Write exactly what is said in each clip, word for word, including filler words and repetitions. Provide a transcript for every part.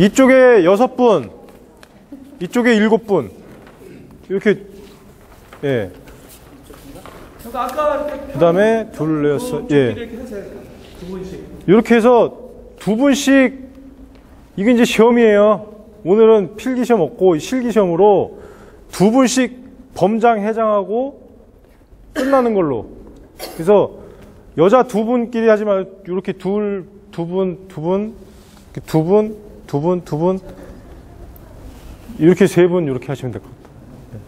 이쪽에 여섯 분, 이쪽에 일곱 분. 이렇게, 예. 그 다음에 둘, 여섯, 예. 이렇게 해서 두 분씩, 이게 이제 시험이에요. 오늘은 필기시험 없고 실기시험으로 두 분씩 범장, 해장하고 끝나는 걸로. 그래서 여자 두 분끼리 하지 말고 이렇게 둘, 두 분, 두 분, 두 분, 두 분, 두 분, 이렇게 세 분 이렇게 하시면 될 것 같아요.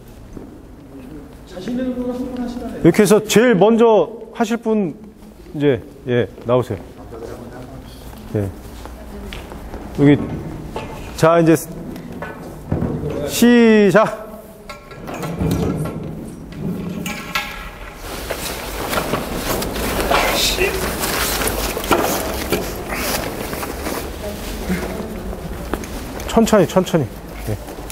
자신 있는 분은 한 분 하시나요? 이렇게 해서 제일 먼저 하실 분 이제 예 나오세요. 예. 여기 자 이제 시작. 천천히 천천히. 네.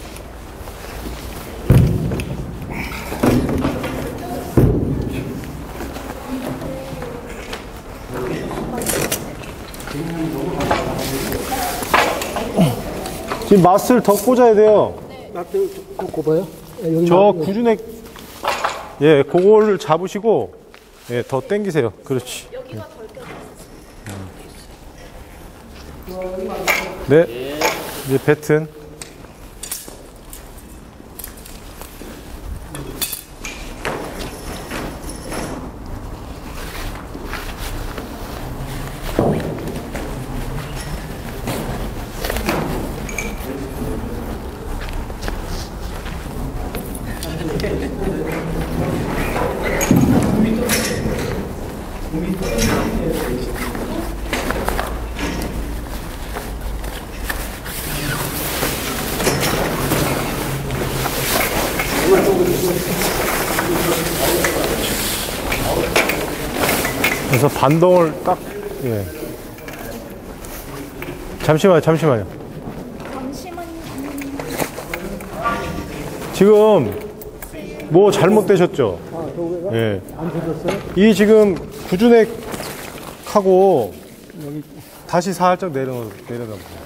지금 맛을 더 꽂아야 돼요. 맛을 더 꼽아요? 여기 저 구준액 예 그거를 잡으시고 예 더 당기세요. 그렇지. 여기가 덜 껴졌어요. 네. 이제 배튼. 그래서 반동을 딱, 예. 잠시만요, 잠시만요. 잠시만요. 지금 뭐 잘못되셨죠? 아, 저기가 예. 안 터졌어요? 이 지금 구준액하고 여기 다시 살짝 내려, 내려가 보세요.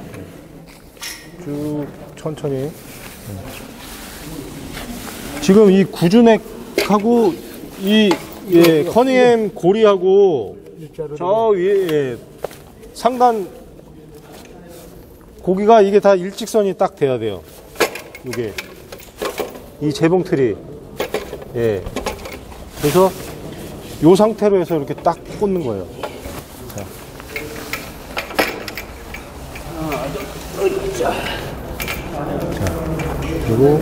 쭉 천천히. 지금 이 구준액하고 이 예, 커닝햄 고리하고 저 위에 예, 상단 고기가 이게 다 일직선이 딱 돼야 돼요. 이게 이 재봉틀이 예. 그래서 이 상태로 해서 이렇게 딱 꽂는 거예요. 자. 자, 그리고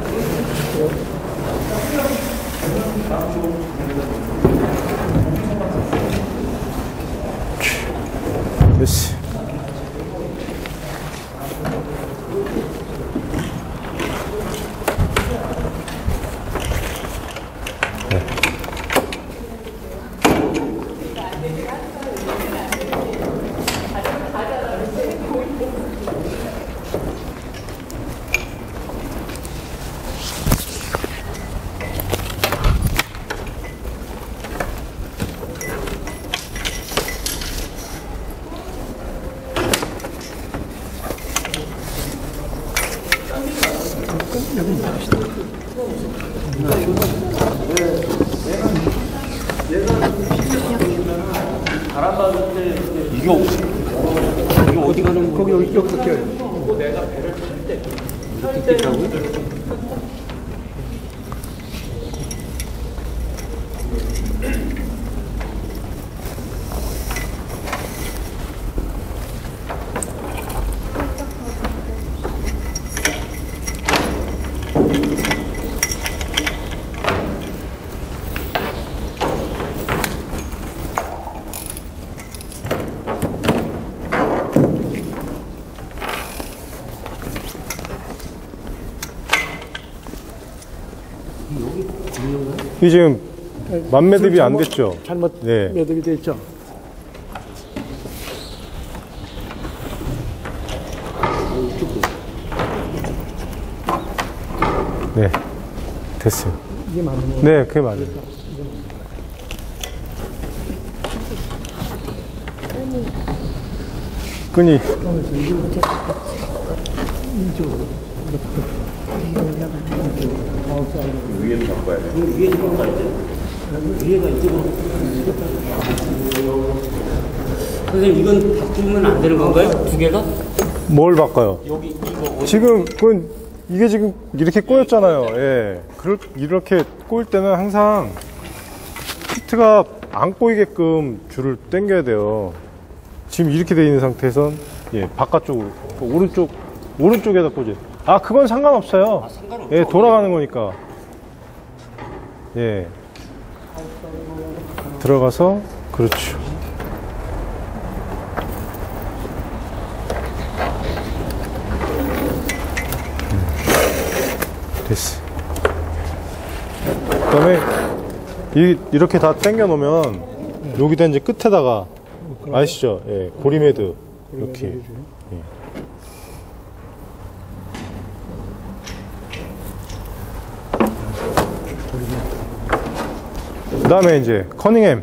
됐어. 네. 이게 어디, 이게 어디 가는 거야? 거기 여기 여기서 껴요. 내가 배를 탈 때, 탈 때라고? 이 지금 만매듭이 안 됐죠? 잘못 네. 매듭이 됐죠. 네, 됐어요. 이게 맞는 거예요? 네, 그게 맞아요. 끈이 위에도 바꿔야 돼. 위에도 바꿔야 돼. 위에가 이쪽으로. 선생님, 이건 바꾸면 안 되는 건가요? 두 개가? 뭘 바꿔요? 여기, 이거. 지금, 그건, 이게 지금 이렇게 꼬였잖아요. 예. 그럴, 이렇게 꼬일 때는 항상 피트가 안 꼬이게끔 줄을 당겨야 돼요. 지금 이렇게 돼 있는 상태에선, 예, 바깥쪽으로, 오른쪽, 오른쪽에다 꽂아요. 아, 그건 상관없어요. 아, 상관없죠. 예, 돌아가는 거니까. 예. 들어가서, 그렇죠. 됐어. 그 다음에 이, 이렇게 다 당겨 놓으면 여기다 이제 끝에다가 아시죠? 예, 고리매드 이렇게. 예. 그 다음에 이제 커닝햄.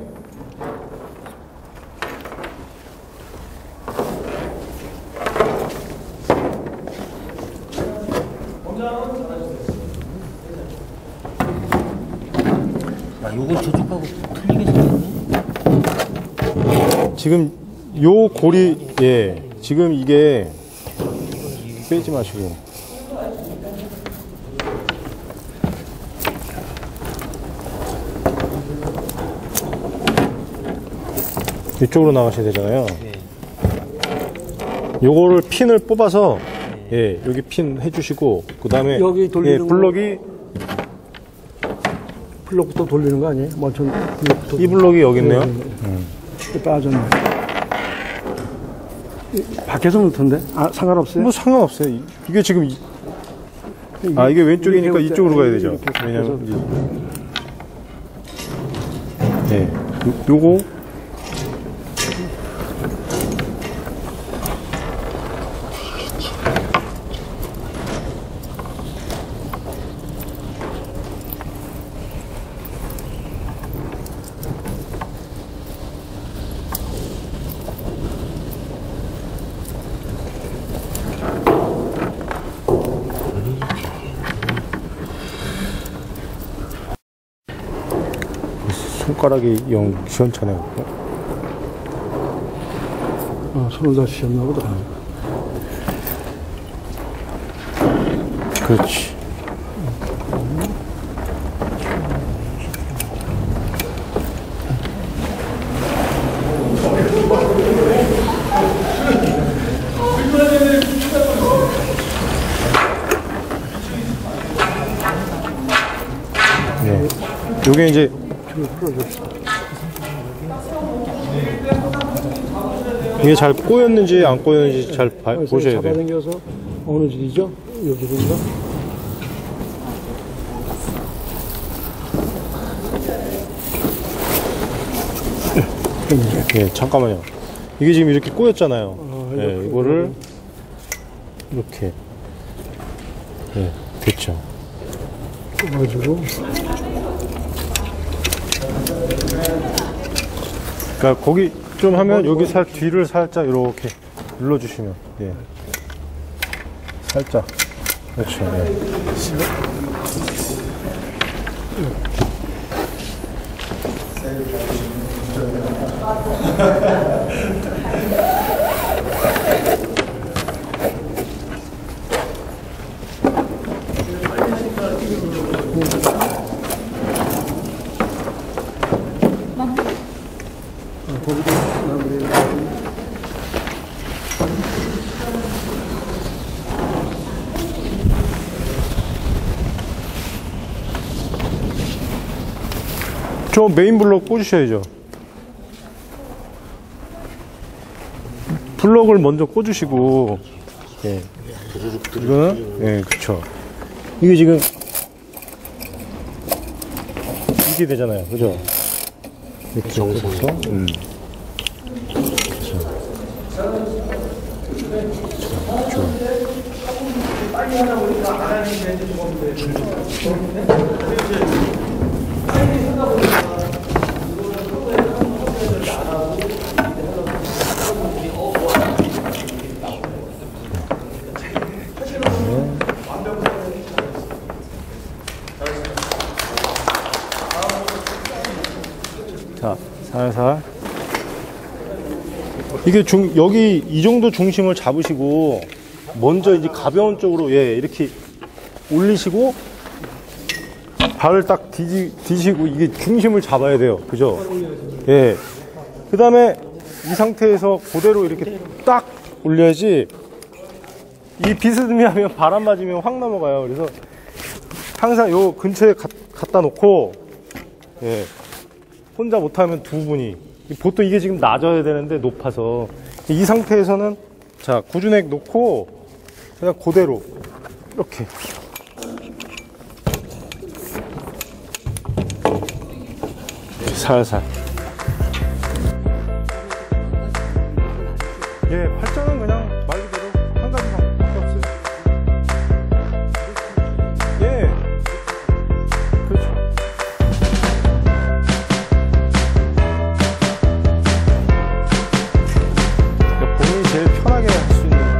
야, 요건 저쪽하고 틀리게 생겼네. 지금 요 고리, 예, 지금 이게 빼지 마시고. 이쪽으로 나가셔야 되잖아요. 요거를 핀을 뽑아서, 예, 여기 핀 해주시고, 그 다음에, 여기 돌리는 예, 거. 블럭이, 블록부터 돌리는 거 아니에요? 먼저 블록부터. 이 블럭이 여기 있네요. 음. 빠졌네. 이- 밖에서 놓던데? 아, 상관없어요? 뭐 상관없어요. 이- 이게 지금, 이- 아, 이게 왼쪽이니까 이렇게 이쪽으로 가야 되죠. 이렇게 왜냐면, 이제, 예, 요, 요거, 손가락이 영 시원찮아요. 아, 손을 다치셨나 보다. 그렇지. 네. 요게 이제 이게 잘 꼬였는지 안 꼬였는지 잘 봐- 보셔야 돼요. 잡아당겨서 어느 줄이죠? 여기 줄인가? 예, 잠깐만요. 이게 지금 이렇게 꼬였잖아요. 아, 예, 이렇게, 이거를 이렇게. 예, 됐죠. 가지고 그러니까 거기 좀 하면 여기 살 뒤를 살짝 이렇게 눌러주시면, 예, 살짝. 그렇죠. 예. 저 메인 블럭 꽂으셔야죠. 블럭을 먼저 꽂으시고, 예. 이거는, 예, 그쵸. 이게 지금, 이게 되잖아요. 그죠? 이렇게 해서, 음. 그쵸. 그쵸. 살살. 이게 중, 여기 이 정도 중심을 잡으시고, 먼저 이제 가벼운 쪽으로, 예, 이렇게 올리시고, 발을 딱 뒤지, 뒤시고, 이게 중심을 잡아야 돼요. 그죠? 예. 그 다음에 이 상태에서 그대로 이렇게 딱 올려야지, 이 비스듬히 하면 바람 맞으면 확 넘어가요. 그래서 항상 요 근처에 가, 갖다 놓고, 예. 혼자 못하면 두 분이. 보통 이게 지금 낮아야 되는데 높아서. 이 상태에서는, 자, 구준액 놓고, 그냥 그대로, 이렇게. 살살. 예, 팔자는 그냥 말 그대로 한 가지만 밖에 없어요. 예. 그렇죠. 그러니까 본인이 제일 편하게 할 수 있는.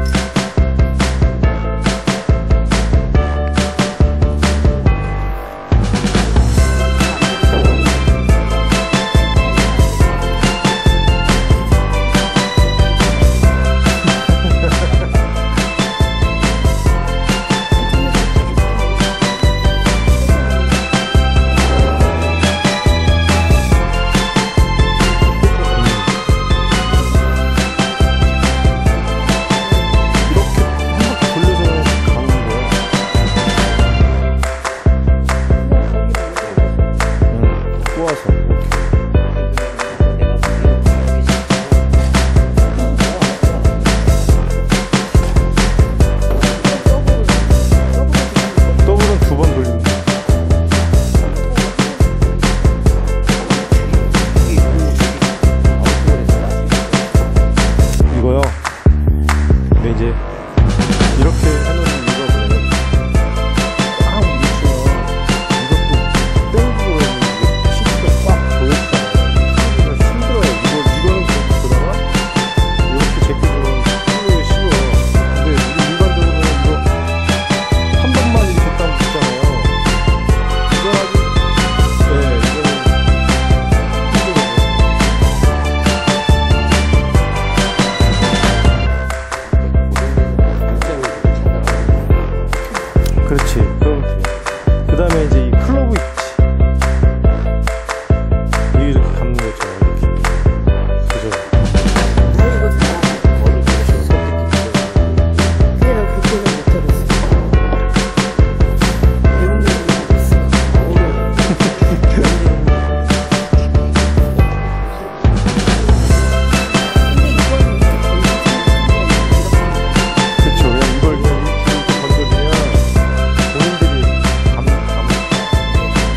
그렇지. 그럼 그 다음에 이제 이 클로브 있지. 이게 이렇게 감는 거죠. 이렇게. 그죠? 그쵸. 그냥 이걸 그냥 이렇게 건드리면 본인들이 감, 감,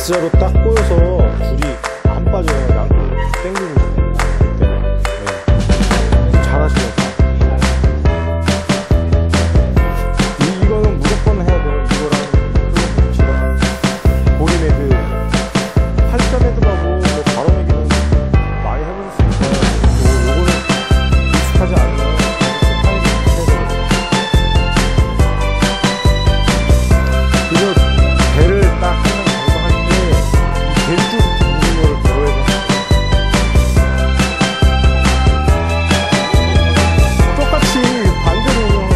S자로 딱 꼬여서 줄이 안 빠져요. 양쪽으로 당기고 있어요. 네. 잘하시네요. 이, 이거는 무조건 해야 돼요. 이거랑 클럽치랑 보리매드 팔자 매드하고 뭐 바로매기는 많이 해보셨으니까 요, 요거는 익숙하지 않으면 이거 배를 딱 하는 방법 할때 배를 쭉 묶는 거를 배워야 돼. 똑같이 반대로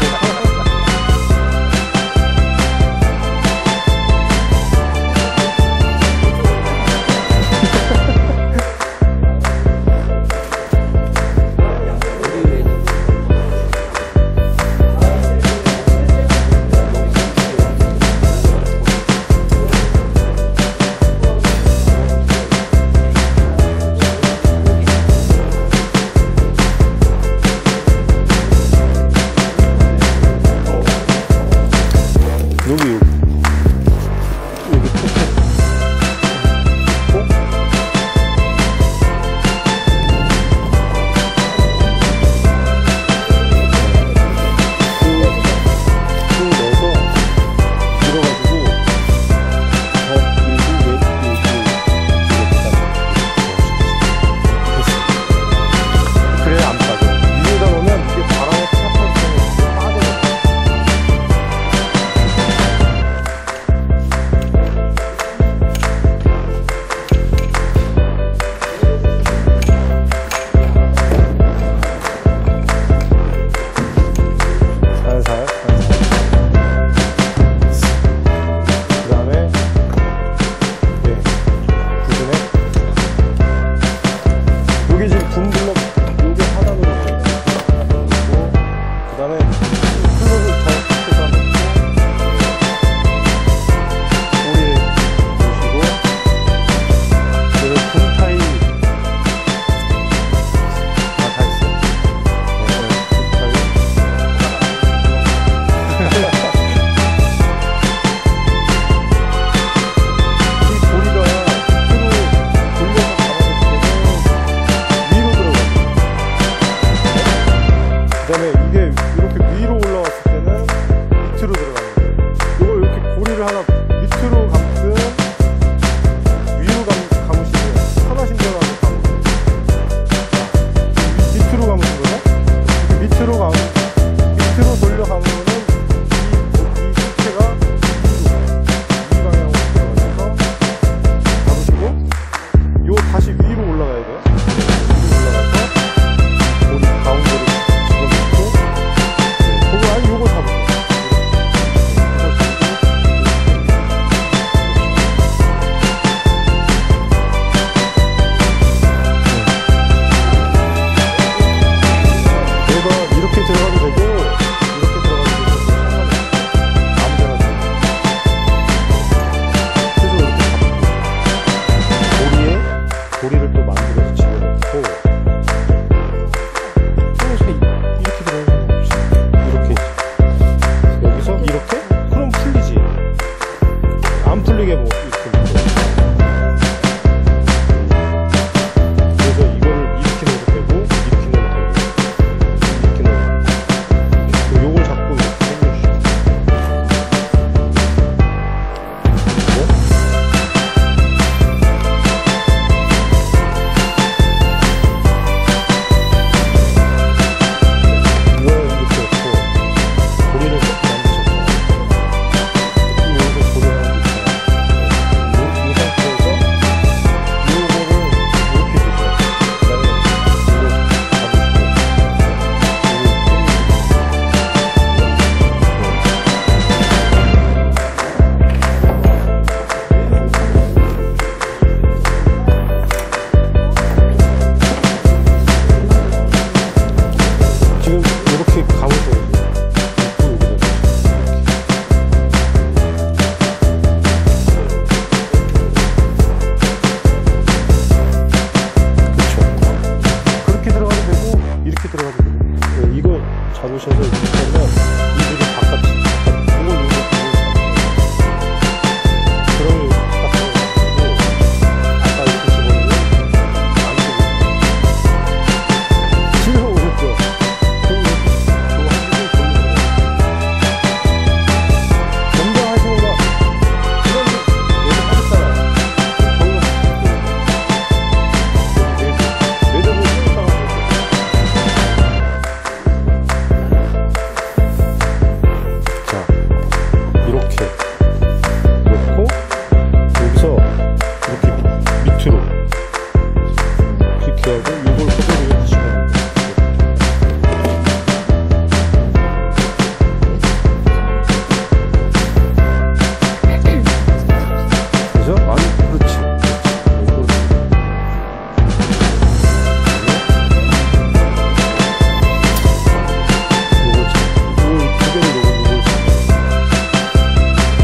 여기 여기 여기 포켓 쭉 넣어서 밀어가지고 더 밀고 왜 그래야 안 빠져. 위에다 놓으면 이게 바람에 타파기 때문에 빠져요. 살살, 살살. 그 다음에, 네, 구분해. 여기 지금 분블럭, 요게 하단으로 그리고, 그 다음에, 클럽을 잘 뜯어서 놓고, 꼬리에 보시고, 그리고 분타이, 아, 다 있어요. 네, 네, 분타이. 이 고리가 밑으로 돌려서 잡아줬을 때는 위로 들어가요. 그 다음에 이게 이렇게 위로 올라왔을 때는 밑으로 들어가는 거예요. 이걸 이렇게 고리를 하나 밑으로 감든 위로 감, 감으시면 편하신 대로 하면 감으세요. 자, 밑으로 감으신 거죠? 이렇게 밑으로 감, 밑으로 돌려 감으면은 이, 이 실체가 이 방향으로 들어가셔서 잡으시고 요 다시 위로 올라가야 돼요. 위로 올라가서 고리 가운데로 집어넣고 네, 그거 아니 요거 잡으세요. 이거 잡고 이렇게 놓고 여기서 이렇게 밑으로 이렇게 하고 이걸 그대로 하시면 됩니다. 그죠? 아니, 그렇지. 요거. 요거 참. 요, 그대로 요거, 요거.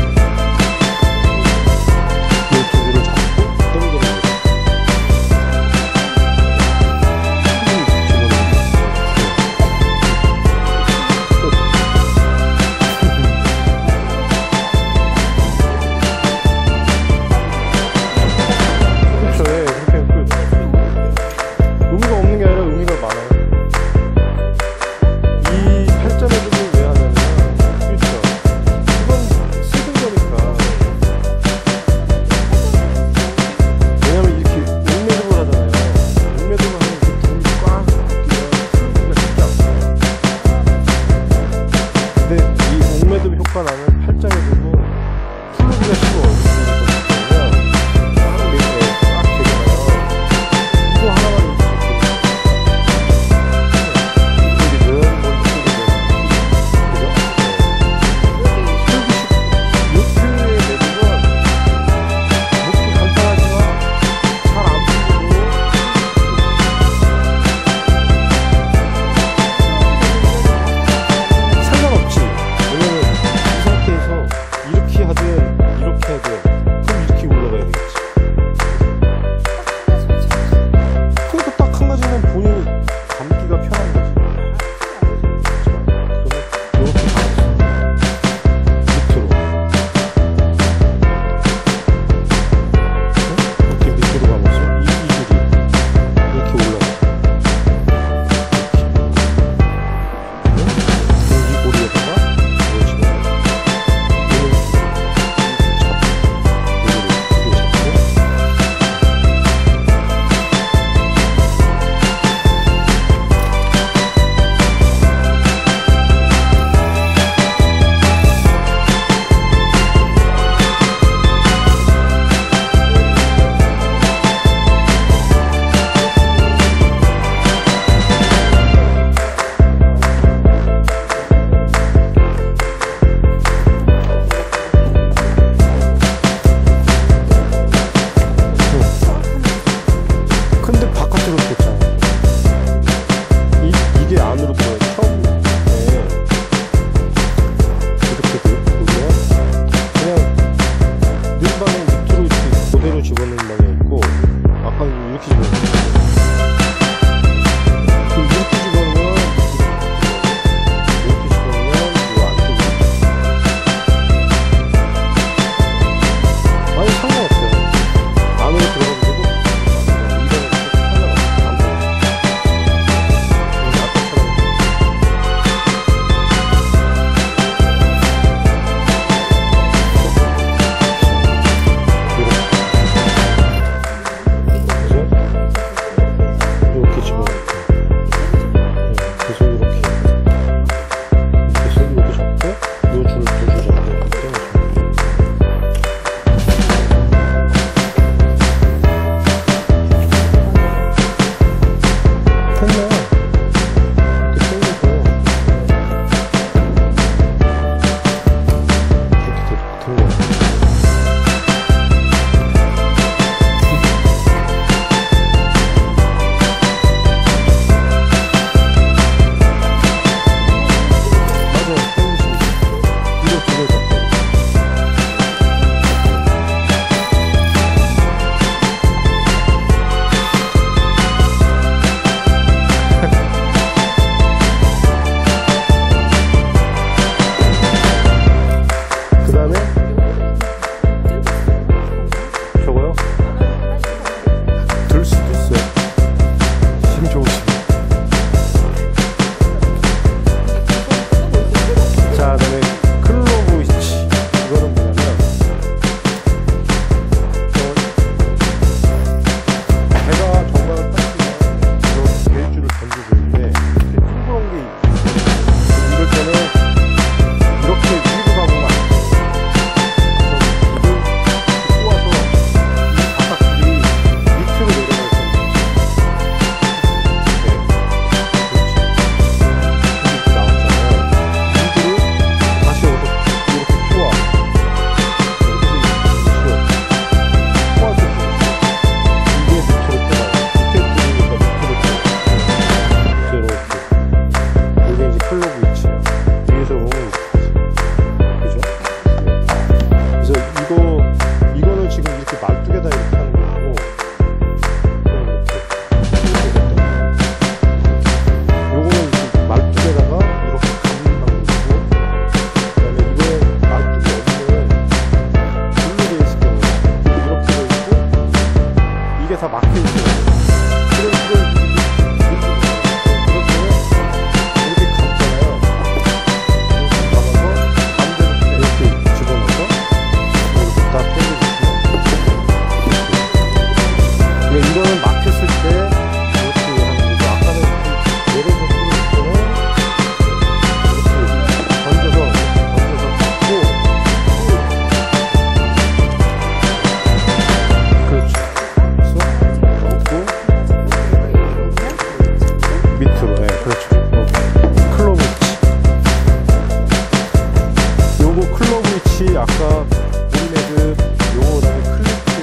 장갑, 보리매듭, 요거 그다음에 클리프.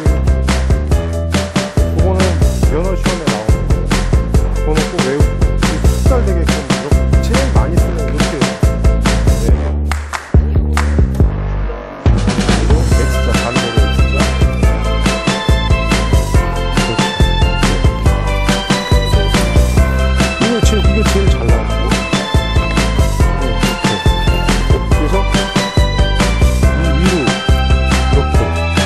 그거는 면허 시험에 나오는 거예요. 그거는 꼭 외우고 숙달되게끔 이렇게 제일 많이 쓰는 이렇게. 네. 그리고 X자, 반대로 X자. 이거 제일, 이거 제일 잘 나와. 그래서 이 위로 이렇게.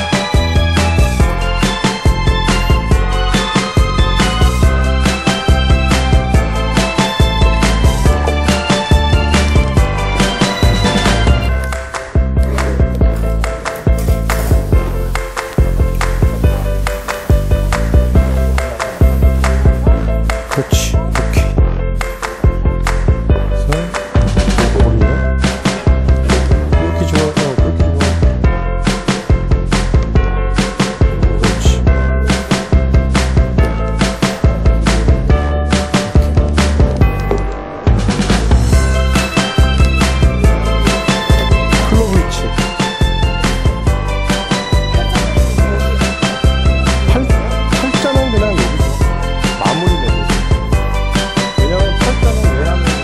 그렇지. 오케이. 그래서 머리에 이렇게 좋아. 어, 그렇게 좋아. 그렇지. 클로브 위치. 팔, 팔자는 그냥 여기서 마무리 매듭. 왜냐면 팔자는 왜 하냐면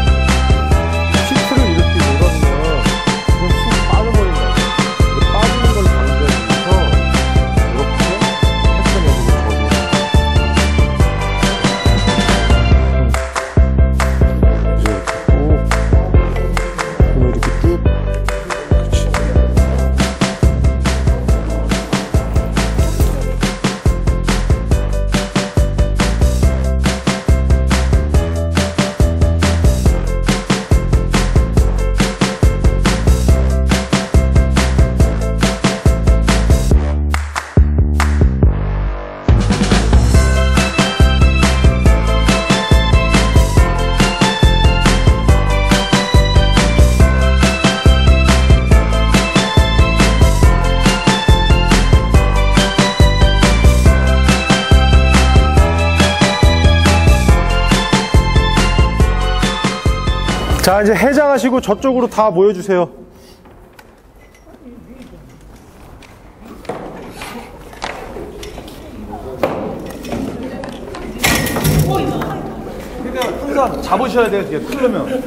피트를 이렇게 밀어주면 그건 쑥 빠져버린다고. 그 빠지는 걸 방지하기 위해서 이렇게 팔자 매듭을 적용해요. 이제 이렇게 꾹 그리고 이렇게 쭉. 그렇지. 자, 이제 해장하시고 저쪽으로 다 모여주세요. 그러니까 항상 잡으셔야 돼요. 이게 풀려면.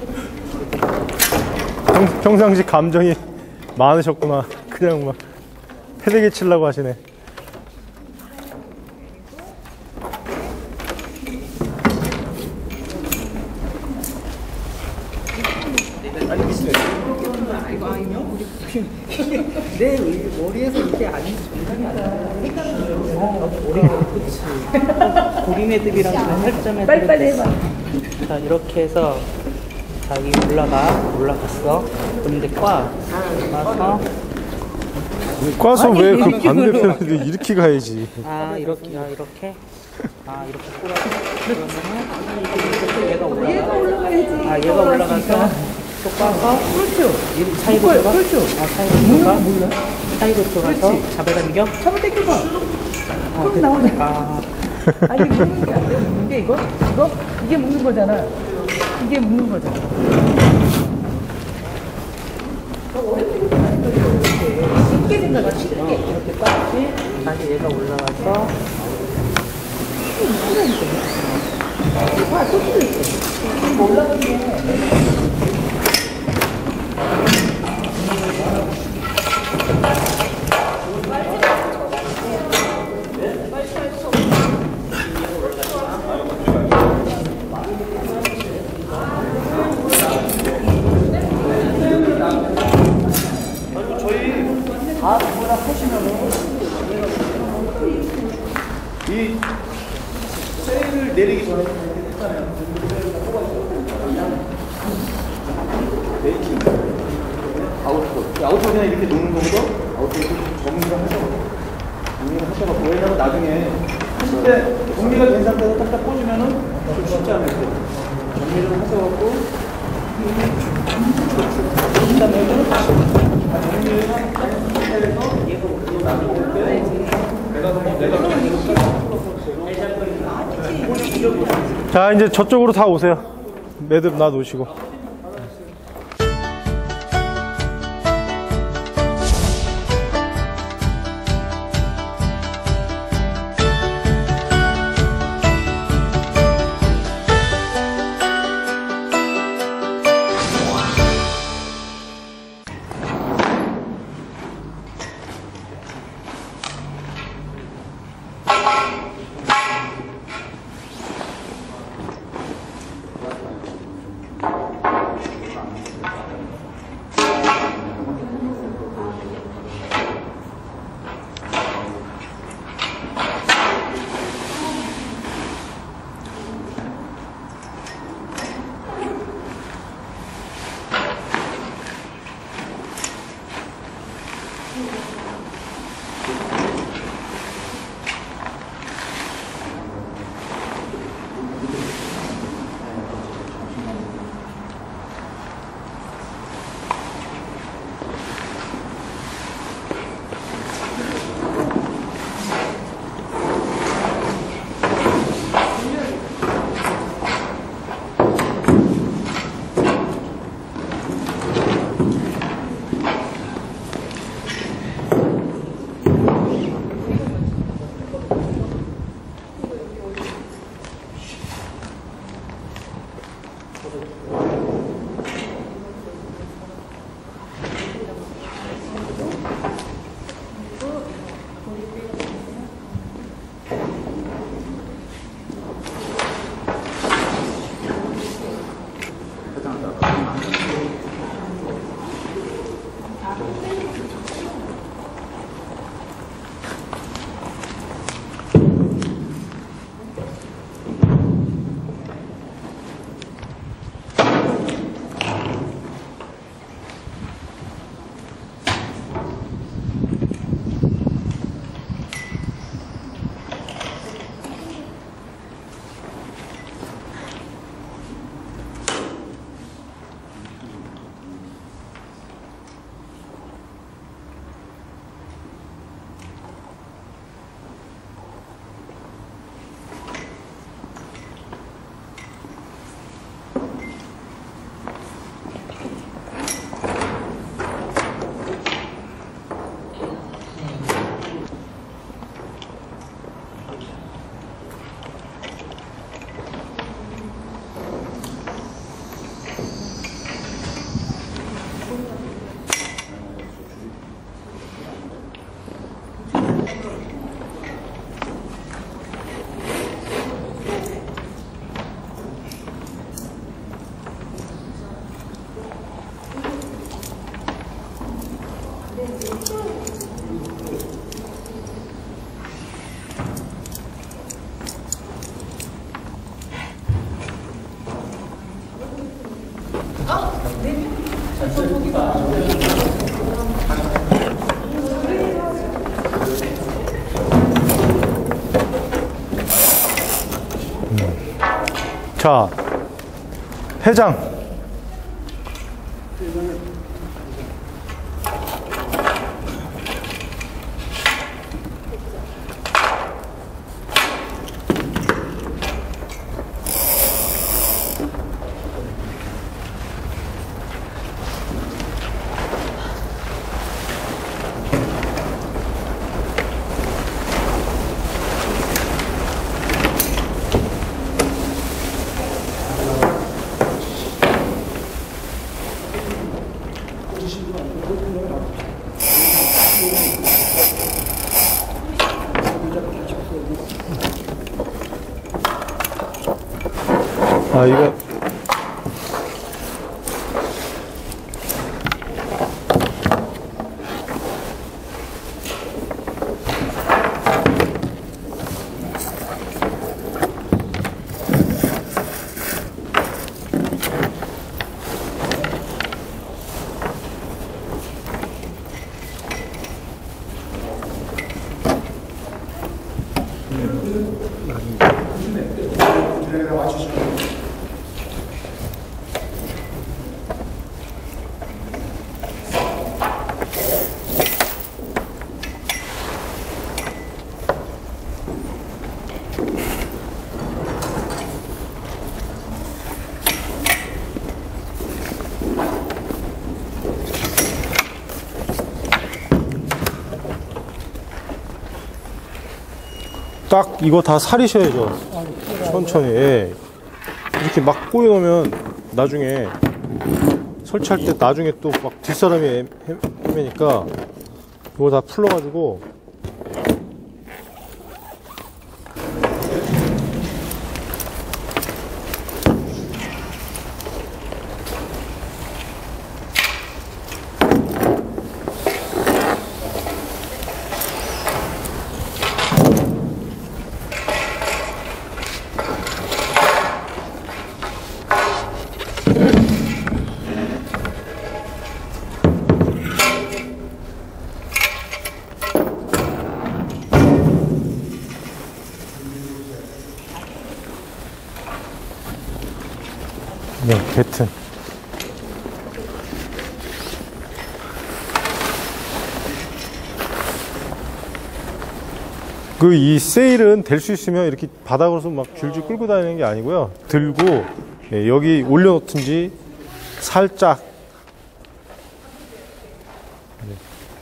평, 평상시 감정이 많으셨구나. 그냥 막 패대기 치려고 하시네. 내 머리에서 이게 아닌 정상이 아니야. 머리가 그치. 보리매듭이랑 팔점에 빨리빨리 해봐. 자, 이렇게 해서 자, 이 올라가 올라갔어. 그럼 이제 꽉 와서 꽈서 왜 그 반대편에도 이렇게 가야지. 아 이렇게 아 이렇게 아 이렇게 꼬라서 그러면은 또 얘가 올라가. 아 얘가 올라가서. 또 꽈서 그렇죠. 사이로 들어가. 그렇죠. 아 사이로 들어가. 사이로 들어가서 잡아 당겨. 잡아 당겨봐. 어, 그 나오네. 아. 아 이게 묶는 게 아니야. 이게 이거? 이거? 이게 묶는 거잖아. 이게 묶는 거잖아. 쉽게 생각하 쉽게 이렇게 꽈지. 다시 얘가 올라가서. 아, 또 있어. 올라가는 게. 다 누구나 하시면은 이 세일을 내리기 전에 했잖아요. 메이킹 아웃풋 아웃풋 그냥 이렇게 놓는 거보다 아웃풋 정리를 하셔 정리를 하셔가 왜냐면 나중에 하실 때 정리가 된 상태에서 딱딱 꽂으면은 좀 쉽지 않을 때 정리를 하셔갖고 그다음에 여기는 다시 정리를 한 상태에서 얘가 나중에 때 내가 그냥 내가 자, 이제 저쪽으로 다 오세요. 매듭 놔 놓으시고. 자, 해장. 아, 이거. 딱 이거 다 살이셔야죠. 천천히. 예. 이렇게 막 꼬여놓으면 나중에 설치할 때 나중에 또 막 뒷사람이 헤매니까 이거 다 풀러가지고 네, 배튼. 그 이 세일은 될 수 있으면 이렇게 바닥으로서 막 줄줄 끌고 다니는 게 아니고요. 들고 예, 여기 올려놓든지 살짝. 네.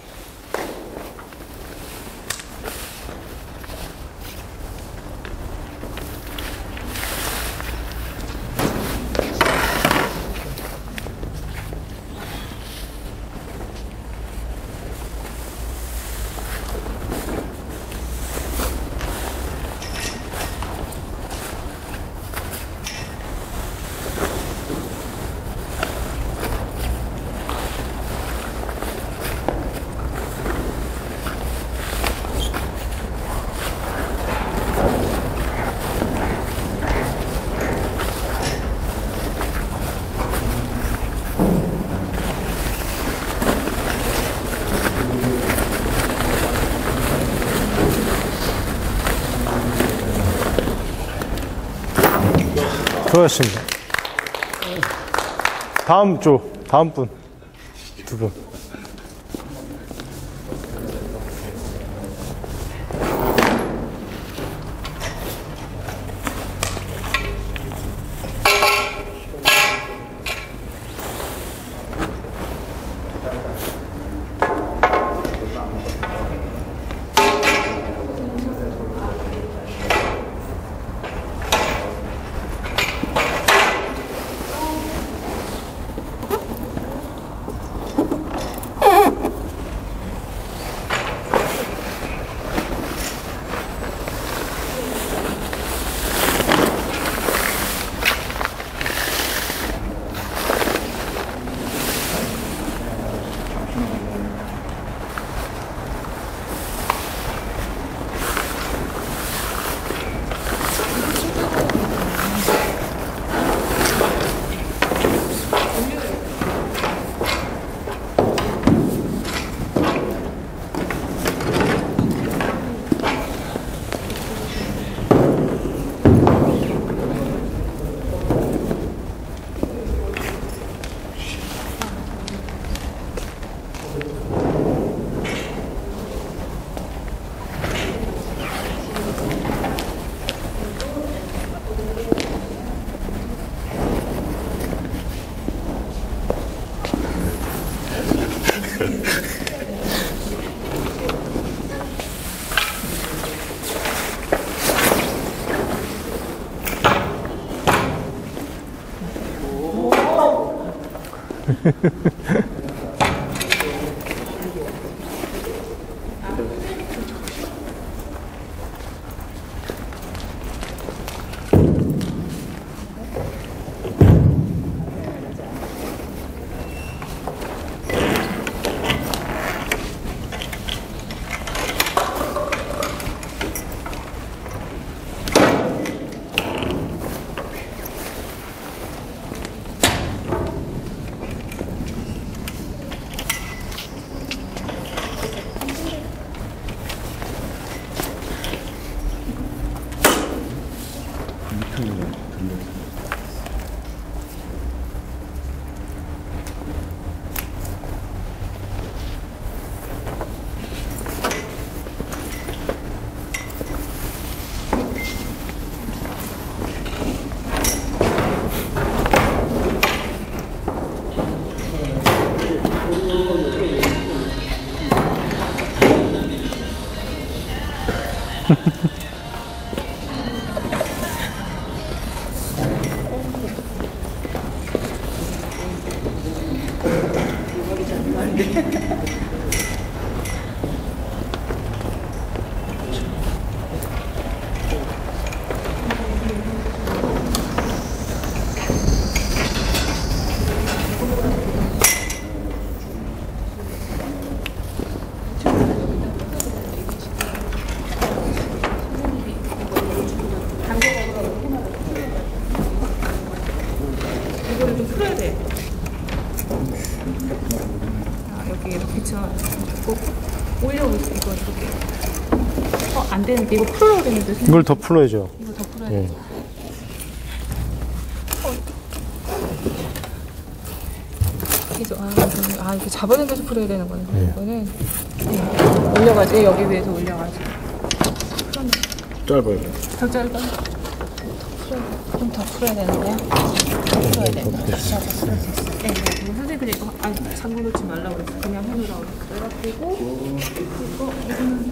수고하셨습니다. 다음 조, 다음 분, 두 분. 이거를 좀 풀어야 돼. 아, 여기 이렇게 쳐놓고 올려보세요. 이거 이렇게. 어, 안 되는데 이거 풀어야 되는데. 이걸 더 풀어야죠. 이거 더 풀어야 예. 돼. 어. 계속 아, 이거- 아 이렇게 잡아당겨서 풀어야 되는 거네. 네. 이거는 네. 올려가지고 여기 위에서 올려가지고 풀어내. 짧아요. 더 짧아. 더 풀어. 좀 더 풀어야 되는데요. 풀어야 돼. 자, 자, 풀어야 됐어. 네, 네. 이거 선생님 그냥 이거 아 잠궈 놓지 말라고 그랬어. 그냥 해놓으라고 그랬어. 그리고 이거 이거는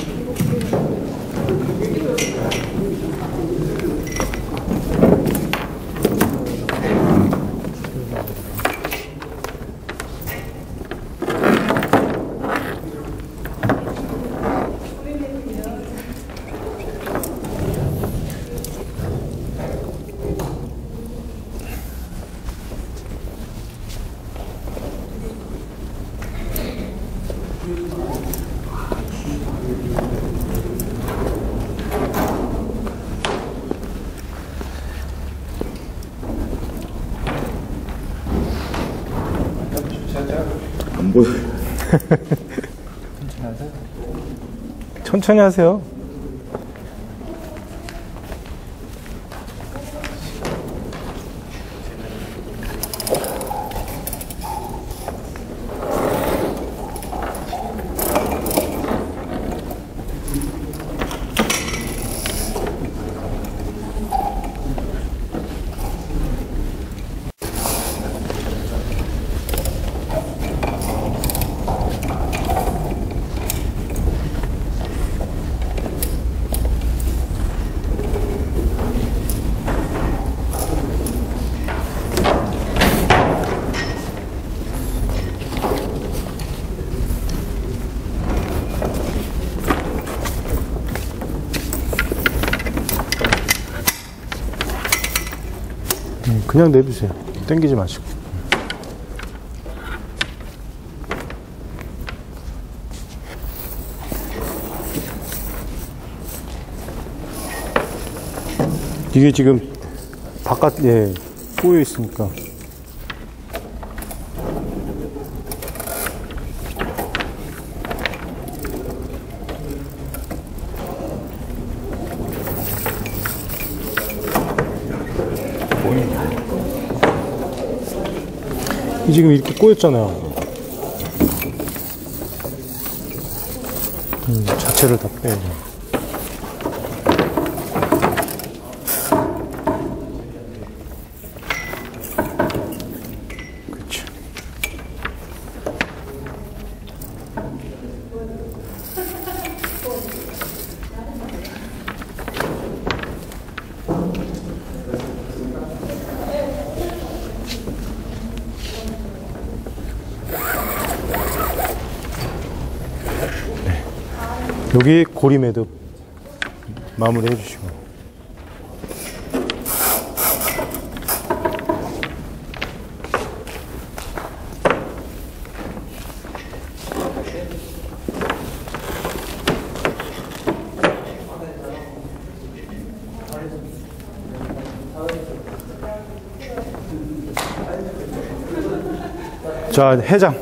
안 보여. 천천히 하세요. 그냥 내두세요. 당기지 마시고. 이게 지금 바깥에 꼬여 있으니까. 이 지금 이렇게 꼬였잖아요. 음, 자체를 다 빼야죠. 그렇죠. 여기 고리 매듭 마무리 해주시고. 자, 해장.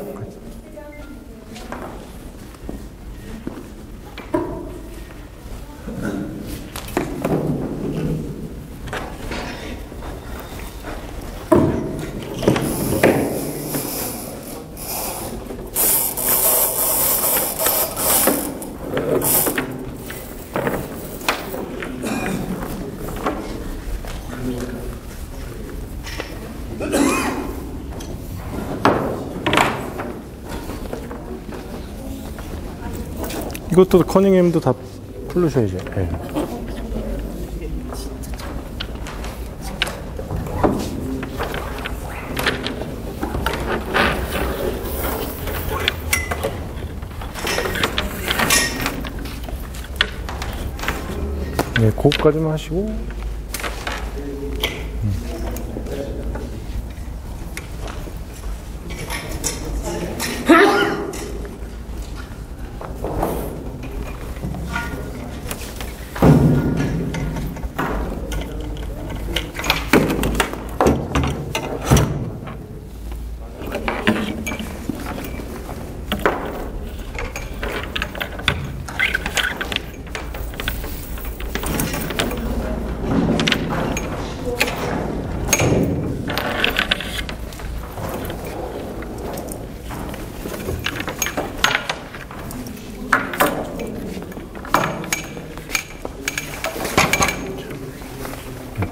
이것도 커닝햄도 다 풀르셔야죠. 네. 네, 그거까지만 하시고.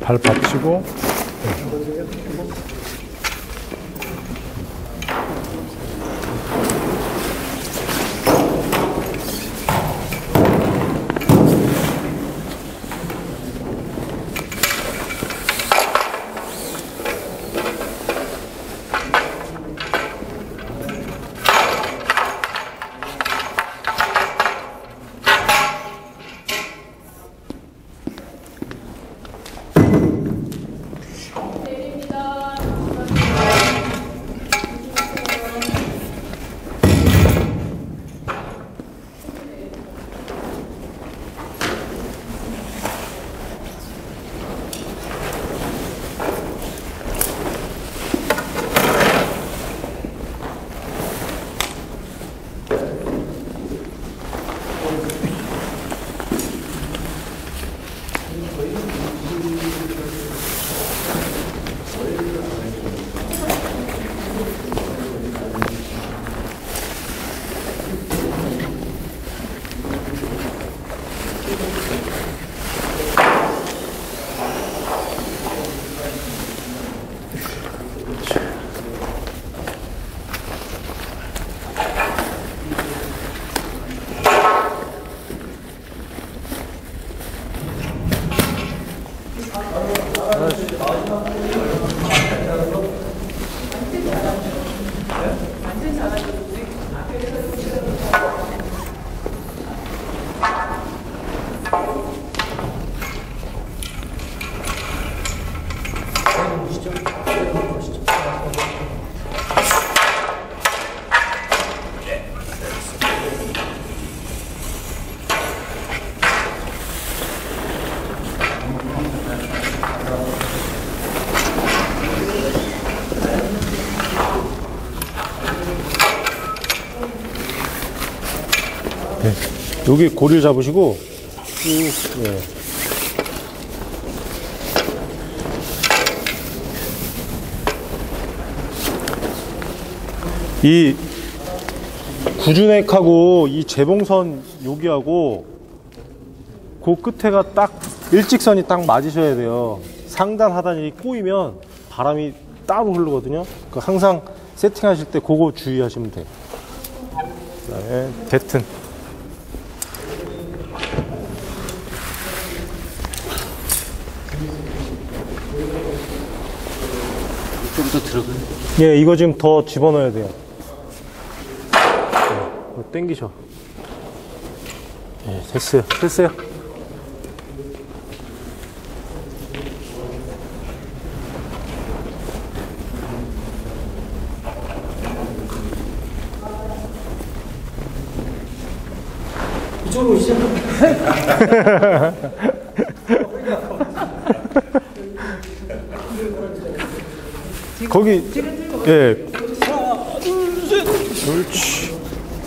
발 받치고. 네. 여기 고리를 잡으시고 쭉, 네. 이 구준액하고 이 재봉선 여기하고 그 끝에가 딱 일직선이 딱 맞으셔야 돼요. 상단 하단이 꼬이면 바람이 따로 흐르거든요. 그러니까 항상 세팅하실 때 그거 주의하시면 돼요. 그다음에 배튼. 좀 더 들어가요? 예, 이거 지금 더 집어넣어야 돼요. 네, 땡기셔. 예, 됐어요. 됐어요. 이쪽으로 오시죠. 거기, 예. 하나, 둘, 셋. 옳지.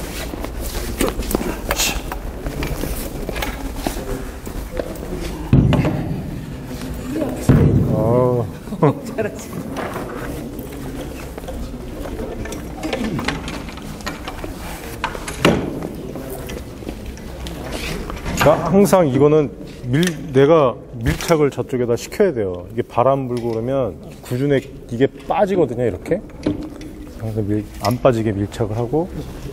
어. 잘하지. 항상 이거는 밀, 내가 밀착을 저쪽에다 시켜야 돼요. 이게 바람 불고 그러면 구준액 이게 빠지거든요, 이렇게. 항상 밀, 안 빠지게 밀착을 하고.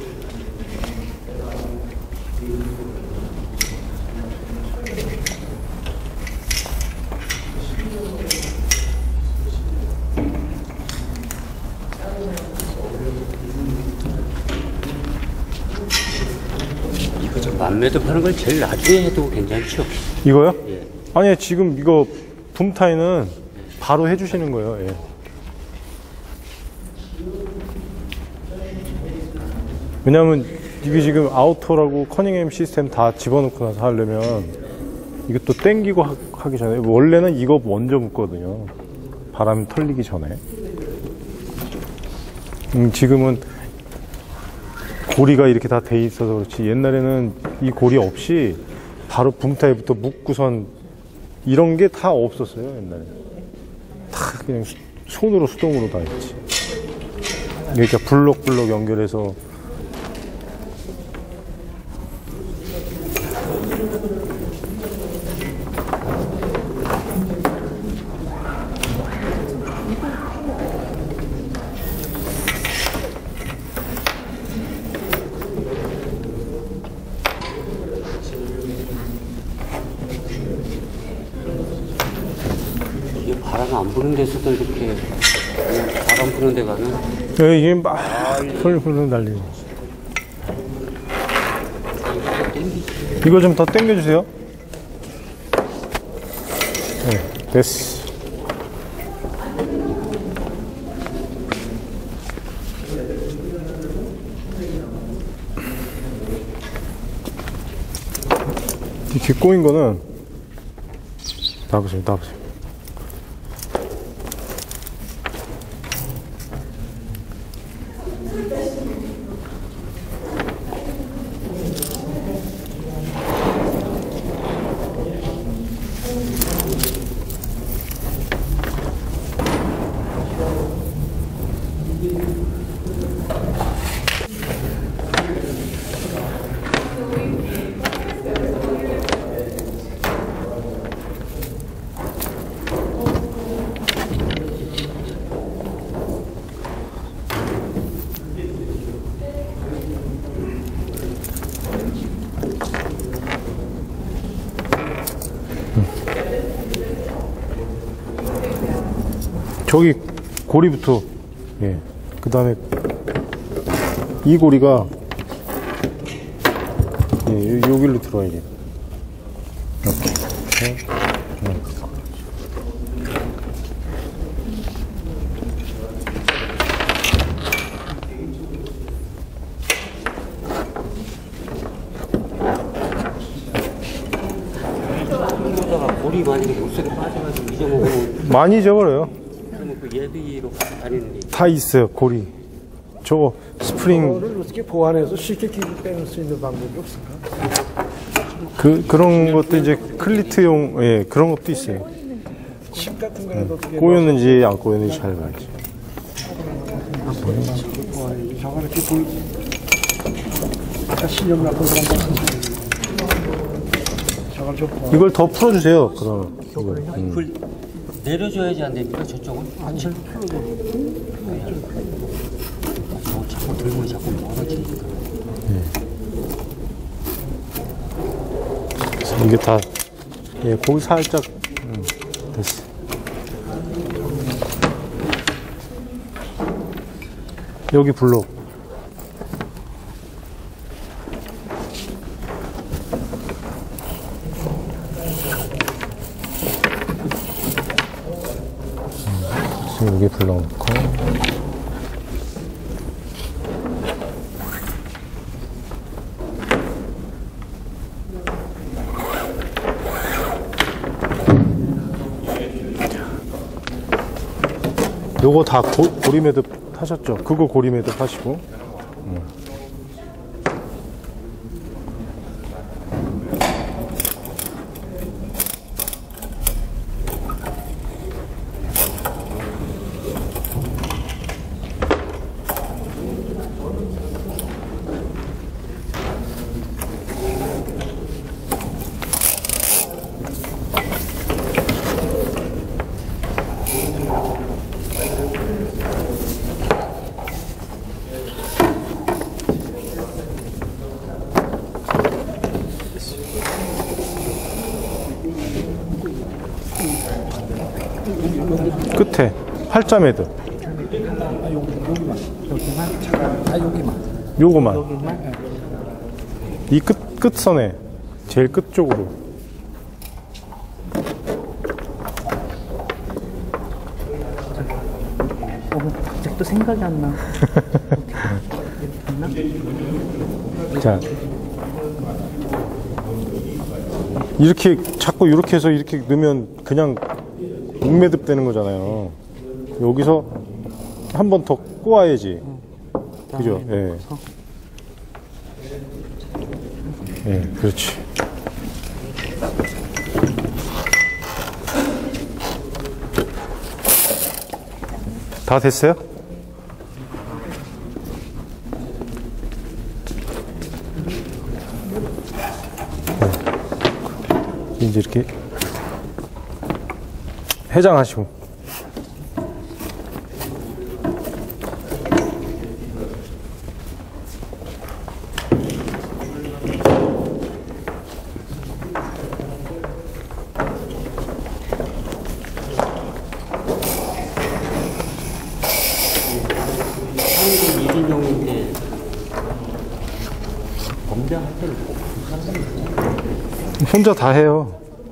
만매듭 하는 걸 제일 나중에 해도 괜찮죠? 이거요? 예. 아니, 지금 이거 붐타이는 바로 해주시는 거예요. 예. 왜냐면 이게 지금 아우터라고 커닝햄 시스템 다 집어넣고 나서 하려면 이것도 땡기고 하, 하기 전에 원래는 이거 먼저 묶거든요. 바람이 털리기 전에. 음, 지금은 고리가 이렇게 다 돼 있어서 그렇지 옛날에는 이 고리 없이 바로 붐타이부터 묶고선 이런 게 다 없었어요. 옛날에 다 그냥 수, 손으로 수동으로 다 했지. 그러니까 블록블록 연결해서 바람 안 부는 데서도 이렇게 그냥 바람 부는 데 가면 예, 이게 막 훌훌 날리고. 이거 좀 더 당겨주세요. 네, 됐어. 이렇게 꼬인 거는 나보세요, 나보세요. 저기 고리부터, 예. 그 다음에 이 고리가, 예, 여기로 들어와야 돼. 이렇게. 네. 네. 그러다가 볼이 만약에 물속에 빠져가지고 잊어먹으면 많이 잊어버려요. 그러면 그 예비로 다니는 게 다 있어요, 고리. 저거 스프링, 그거를 어떻게 보완해서 쉽게 끼고 빼낼 수 있는 방법이 없을까? 그, 그런 것도 이제 클리트용, 예, 그런 것도 있어요. 칩 같은 거에도 어떻게 꼬였는지 안 꼬였는지 잘 봐야지. 넣어서 저거 이렇게 볼 아까 실력 나쁜 사람 저걸 좀 보완. 이걸 더 풀어주세요, 그럼. 이걸. 음. 그걸 내려줘야지 안 됩니까? 저쪽은? 아니, 저거 자꾸 들면 자꾸 멀어지니까. 이게 다, 예, 고기 살짝, 음, 됐어. 여기 블록. 음, 여기 블록 넣고. 요거 다 고, 고리 매듭 하셨죠? 그거 고리 매듭 하시고. 음. 끝에 팔자 매듭. 요거만. 이 끝, 끝선에 제일 끝쪽으로. 어, 갑자기 또 생각이 안 나. 자, 이렇게 자꾸 이렇게 해서 이렇게 넣으면 그냥 목매듭 되는 거잖아요. 여기서 한 번 더 꼬아야지. 그죠? 예. 예, 그렇지. 다 됐어요? 네. 이제 이렇게 해장하시고. 점장할 때는 꼭 부산은 혼자 다 해요.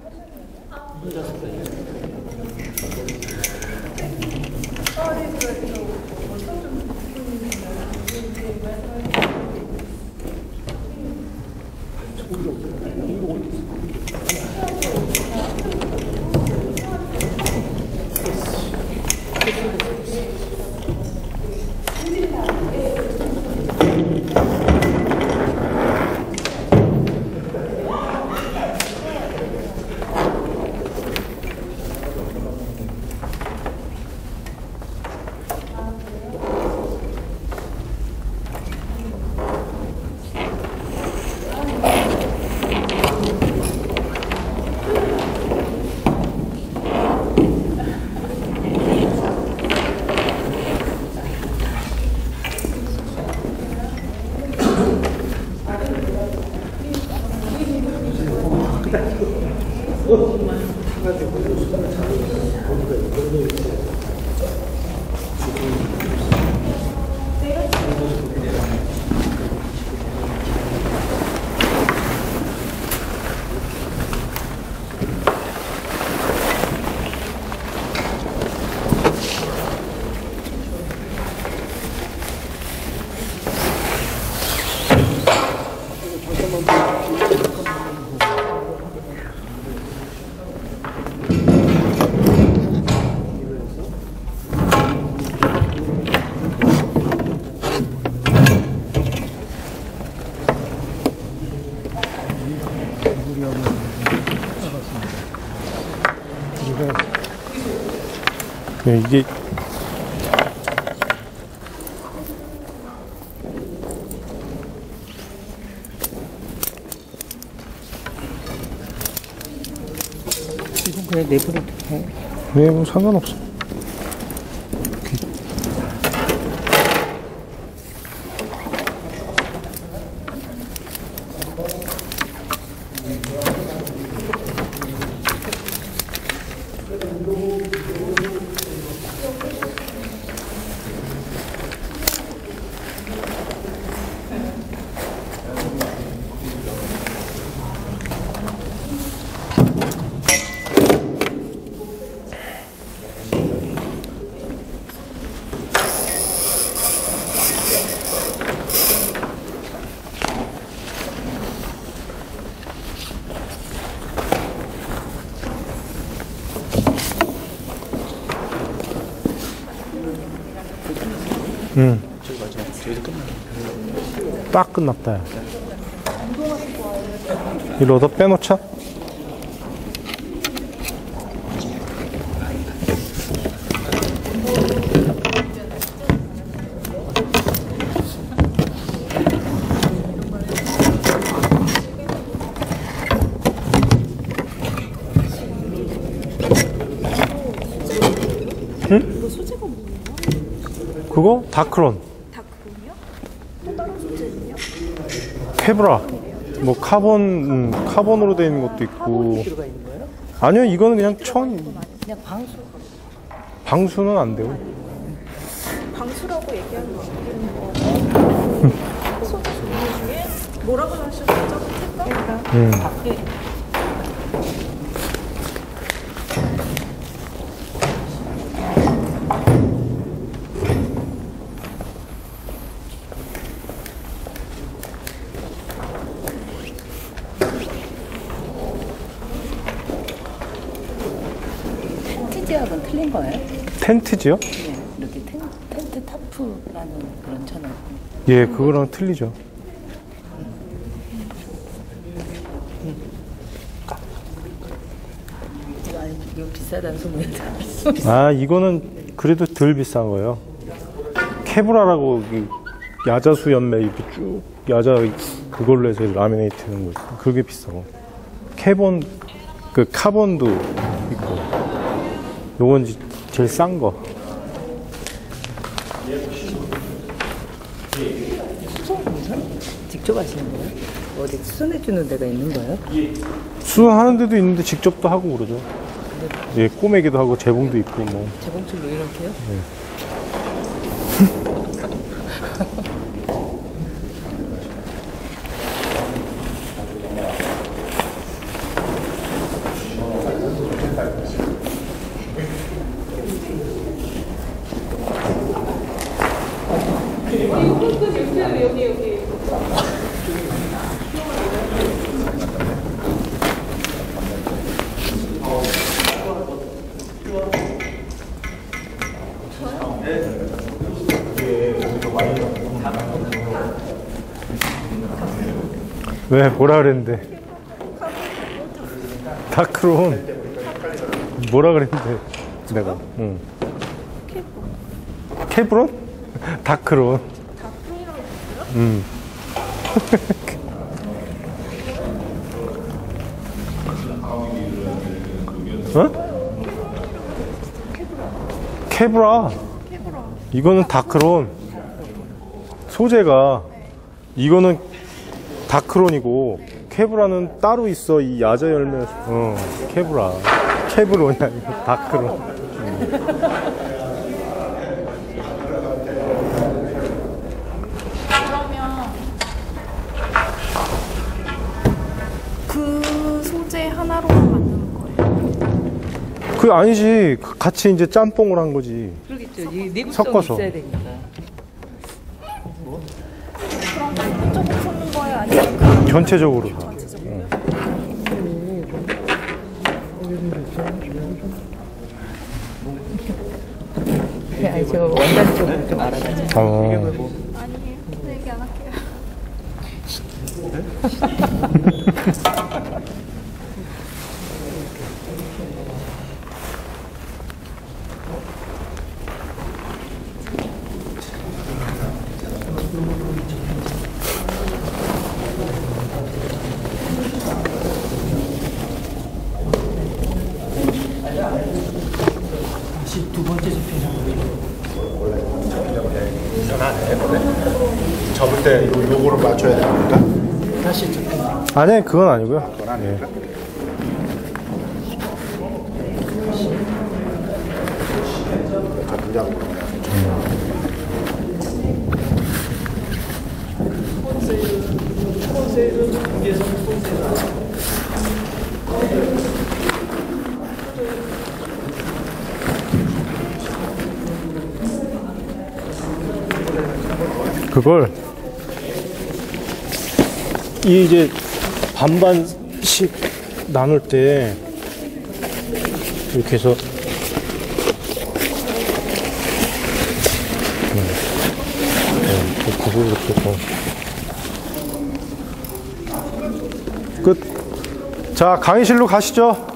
네, 이게 이건 그냥 내버려도 돼. 네, 뭐 상관없어. 응. 딱 끝났다. 이 로더 빼놓자. 응? 그거? 다크론. 다크론이요? 또 다른 소재는요? 페브라. 뭐 카본, 음, 카본으로 되어 있는 것도 있고. 들어가 있는 거예요? 아니요, 이거는 그냥 천. 그냥 방수. 방수는 안 되고. 방수라고 얘기하는 거고 소재 종류 중에 뭐라고 하셨죠? 색깔? 음. 밖에 텐트지하고는 틀린 거예요? 텐트지요? 네, 이렇게 텐, 텐트 타프라는 그런 천을. 예, 그거랑 틀리죠. 아니, 이거 비싸다는 소문이 들었어. 아, 이거는 그래도 덜 비싼 거예요. 케브라라고 그 야자수 연매 이렇게 쭉 야자 그걸로 해서 라미네이트 하는 거 있어요. 그게 비싸고. 캐본 그 카본도 있고. 요건 지- 제일 싼 거. 직접 하시는 거예요? 어디 수선해주는 데가 있는 거예요? 수하는 데도 있는데 직접도 하고 그러죠. 예, 꼬매기도 하고 재봉도 있고 뭐. 재봉틀로 이렇게요? 왜 뭐라 그랬는데? 다크론. 뭐라 그랬는데? 내가. 응. 케브론? 다크론. 다크론이라고 했어요? 음. 어? 케브라. 이거는 다크론. 소재가 이거는 다크론이고 케브라는 따로 있어. 이 야자 열매. 어, 케브라. 케브론이 아니고 다크론. 그러면 그 소재 하나로만 만드는 거예요? 그 아니지. 같이 이제 짬뽕을 한 거지. 그러겠죠. 이 내구성이 섞어서. 있어야 되니까. 그럼 조금 섞는 거예요? 아니면 그 전체적으로. 아니, 제가 원단 쪽으로 좀 알아가지고. 어. 아니에요. 그 얘기 안 할게요. 다시 두 번째 접히는 접을 때 요, 요거를 맞춰야 됩니까? 다시 접히는 아니, 그건 아니고요. 그건 아닙니까? 같은 작업. 그걸 이 이제 반반씩 나눌 때 이렇게 해서 네, 그거 이렇게 해서 끝. 자, 강의실로 가시죠.